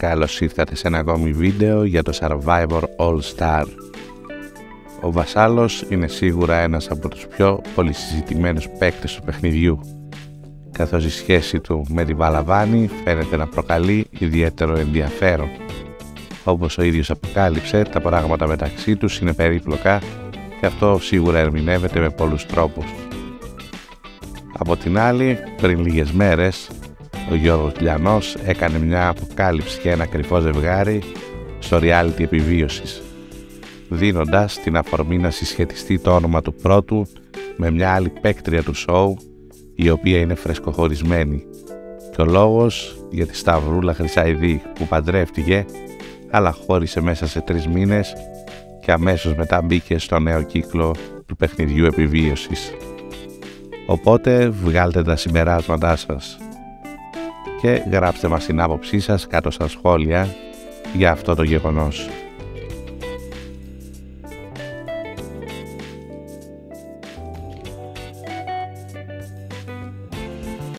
καλώς ήρθατε σε ένα ακόμη βίντεο για το Survivor All Star. Ο Βασάλος είναι σίγουρα ένας από τους πιο πολυσυζητημένους παίκτες του παιχνιδιού, καθώς η σχέση του με τη Βαλαβάνη φαίνεται να προκαλεί ιδιαίτερο ενδιαφέρον. Όπως ο ίδιος αποκάλυψε, τα πράγματα μεταξύ τους είναι περίπλοκα και αυτό σίγουρα ερμηνεύεται με πολλούς τρόπους. Από την άλλη, πριν λίγες μέρες, ο Γιώργος Λιανός έκανε μια αποκάλυψη για ένα κρυφό ζευγάρι στο reality επιβίωσης, δίνοντας την αφορμή να συσχετιστεί το όνομα του πρώτου με μια άλλη παίκτρια του σοου, η οποία είναι φρεσκοχωρισμένη, και ο λόγος για τη Σταυρούλα Χρυσαηδή που παντρεύτηκε αλλά χώρισε μέσα σε 3 μήνες και αμέσως μετά μπήκε στο νέο κύκλο του παιχνιδιού επιβίωσης. Οπότε βγάλτε τα συμπεράσματά σας και γράψτε μας την άποψή σας κάτω στα σχόλια για αυτό το γεγονός.